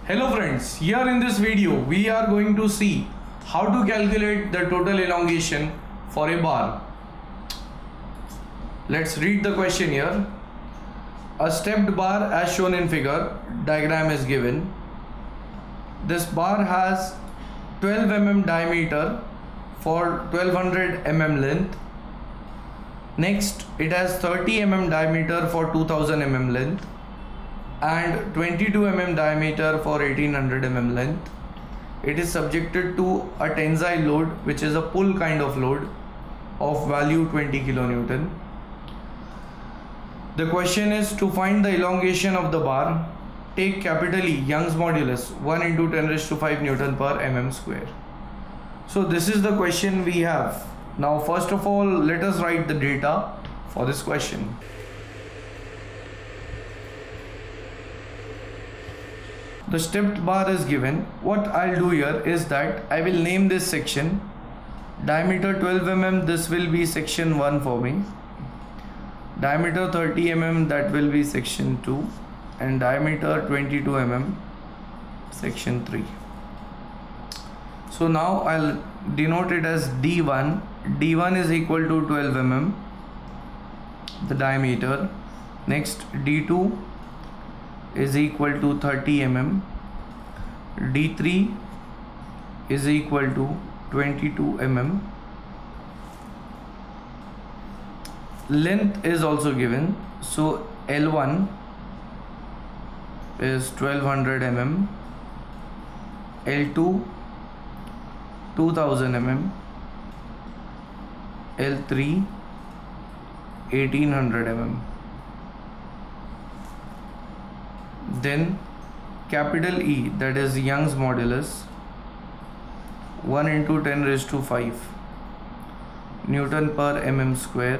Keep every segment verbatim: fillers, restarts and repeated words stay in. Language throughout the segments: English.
Hello friends, here in this video we are going to see how to calculate the total elongation for a bar. Let's read the question here. A stepped bar as shown in figure diagram is given. This bar has twelve millimeter diameter for twelve hundred millimeter length. Next, it has thirty millimeter diameter for two thousand millimeter length and twenty-two millimeter diameter for eighteen hundred millimeter length. It is subjected to a tensile load, which is a pull kind of load of value twenty kilonewton. The question is to find the elongation of the bar. Take capital E, Young's modulus, one into ten raised to five Newton per mm square. So this is the question we have. Now first of all, let us write the data for this question. The stepped bar is given. What I'll do here is that I will name this section diameter twelve millimeter, this will be section one for me. Diameter thirty millimeter, that will be section two, and diameter twenty-two millimeter, section three. So now I'll denote it as D one. D one is equal to twelve millimeter, the diameter. Next, D two is equal to thirty millimeter. D three is equal to twenty-two millimeter. Length is also given. So L one is twelve hundred millimeter. L two two thousand millimeter. L three eighteen hundred millimeter. Then capital E, that is Young's modulus, one into ten raised to five Newton per mm square.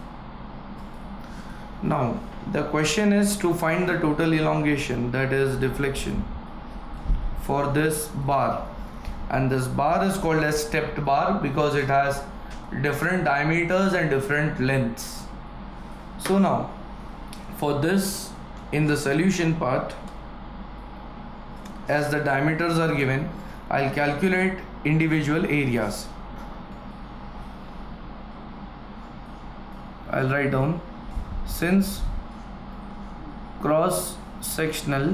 Now the question is to find the total elongation, that is deflection, for this bar, and this bar is called as stepped bar because it has different diameters and different lengths. So now for this, in the solution part, as the diameters are given, I'll calculate individual areas. I'll write down, since cross sectional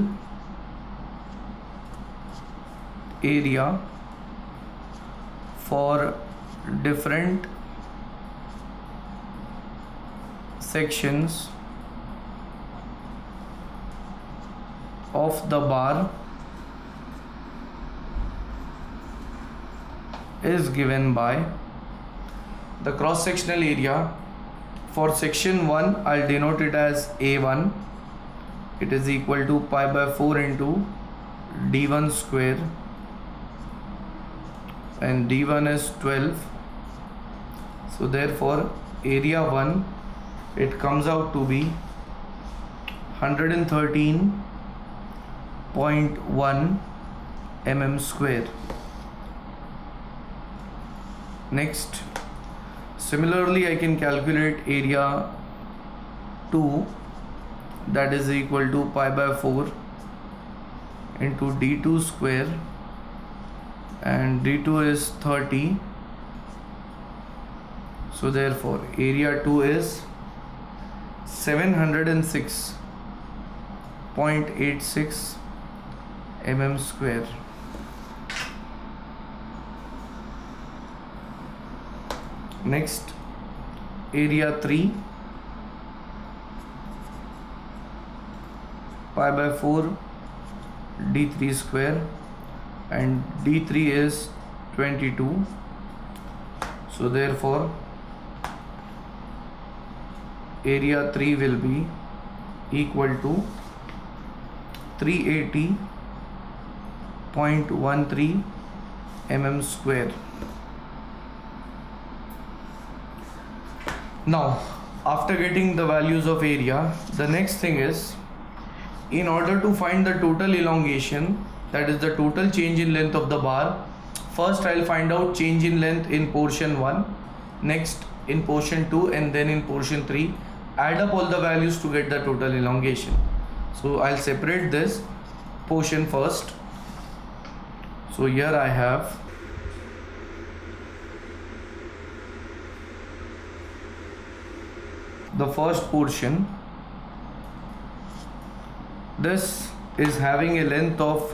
area for different sections of the bar is given by the cross sectional area. For section one, I'll denote it as A one. It is equal to pi by four into D one square, and D one is twelve. So therefore area one, it comes out to be one hundred thirteen point one millimeter square. Next, similarly I can calculate area two, that is equal to pi by four into D two square, and D two is thirty. So therefore area two is seven hundred six point eight six millimeter square. Next, area three, pi by four D three square, and D three is twenty-two. So therefore area three will be equal to three hundred eighty point one three millimeter square. Now after getting the values of area, the next thing is, in order to find the total elongation, that is the total change in length of the bar, first I'll find out change in length in portion one, next in portion two, and then in portion three. Add up all the values to get the total elongation. So I'll separate this. portion first. So here I have the first portion. This is having a length of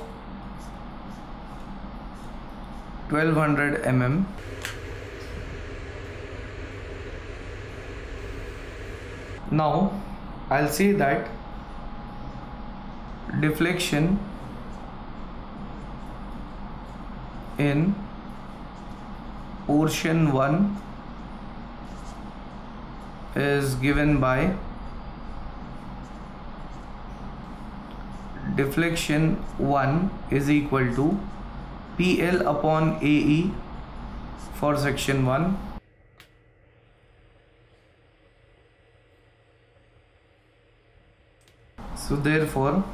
twelve hundred millimeters. Now I'll say that deflection in portion one is given by deflection one is equal to P L upon A E for section one so therefore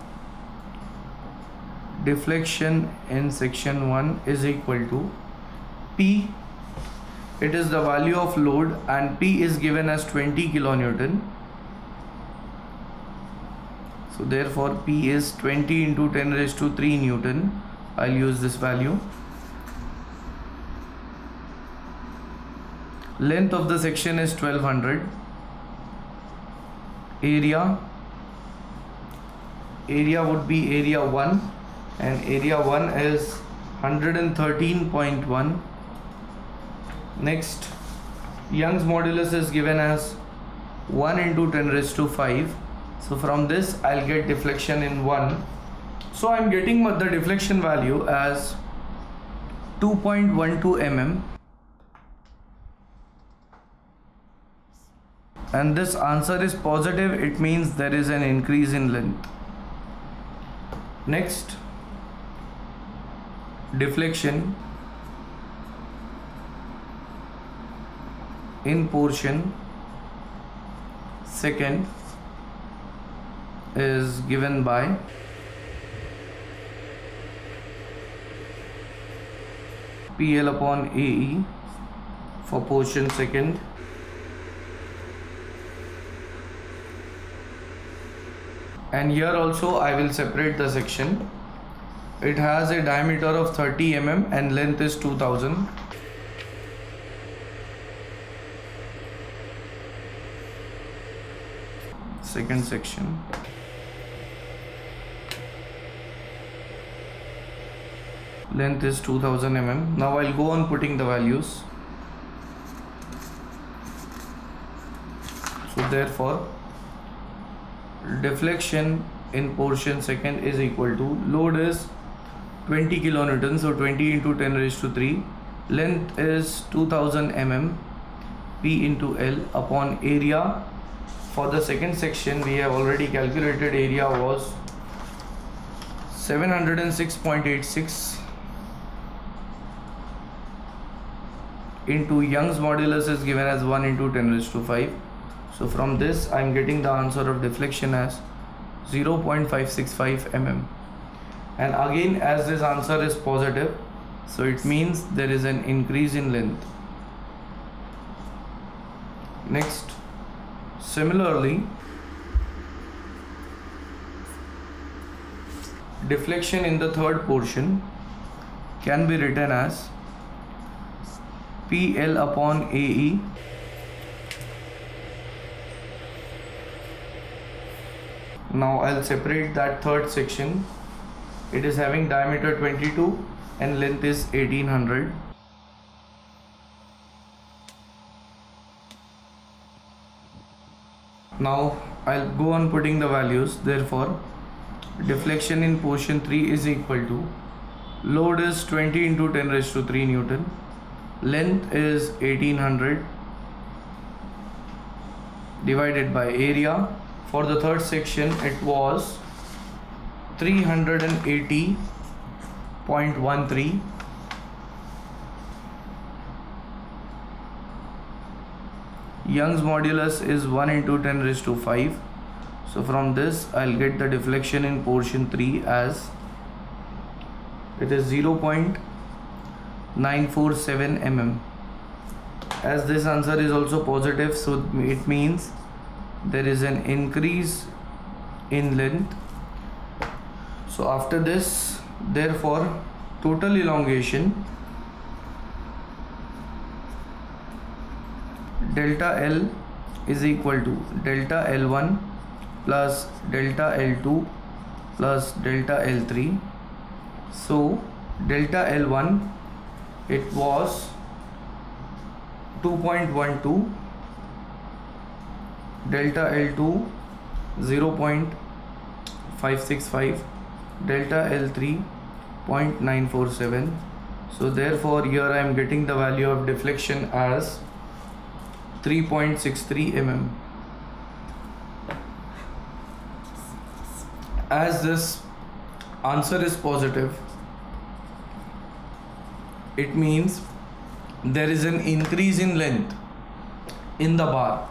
deflection in section one is equal to P, it is the value of load, and P is given as twenty kilonewton. So therefore P is twenty into ten raised to three Newton. I'll use this value. Length of the section is twelve hundred. Area area would be area one, and area one is one hundred thirteen point one. Next, Young's modulus is given as one into ten raised to five. So from this I'll get deflection in one. So I'm getting the deflection value as two point one two millimeters, and this answer is positive. It means there is an increase in length. Next, deflection in portion second is given by P L upon A E for portion second. And here also I will separate the section. It has a diameter of thirty millimeters and length is two thousand. Second section. Length is two thousand millimeters. Now I'll go on putting the values. So therefore deflection in portion second is equal to, load is twenty kilonewton, so twenty into ten raised to three, length is two thousand millimeters, P into L upon area. For the second section we have already calculated, area was seven hundred six point eight six into Young's modulus is given as one into ten raised to five. So from this I am getting the answer of deflection as zero point five six five millimeters. And again, as this answer is positive, so it means there is an increase in length. Next, similarly, deflection in the third portion can be written as P L upon A E Now I'll separate that third section. It is having diameter twenty-two and length is eighteen hundred. Now I'll go on putting the values. Therefore, deflection in portion three is equal to, load is twenty into ten raised to three Newton, length is eighteen hundred divided by area. For the third section it was three hundred eighty point one three. Young's modulus is one into ten raised to five. So from this I'll get the deflection in portion three as, it is zero point nine four seven millimeters. As this answer is also positive, so it means there is an increase in length. So after this, therefore total elongation delta L is equal to delta L one plus delta L two plus delta L three. So delta L one, it was two point one two, delta L two zero point five six five, delta L three zero point nine four seven. So therefore here I am getting the value of deflection as three point six three millimeters. As this answer is positive, it means there is an increase in length in the bar.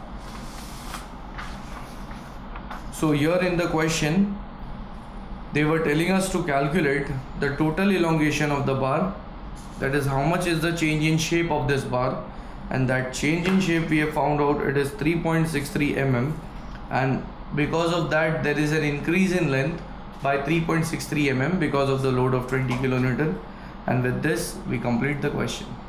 So here in the question, they were telling us to calculate the total elongation of the bar, that is how much is the change in shape of this bar, and that change in shape we have found out it is three point six three millimeters, and because of that there is an increase in length by three point six three millimeters because of the load of twenty kilonewton. And with this we complete the question.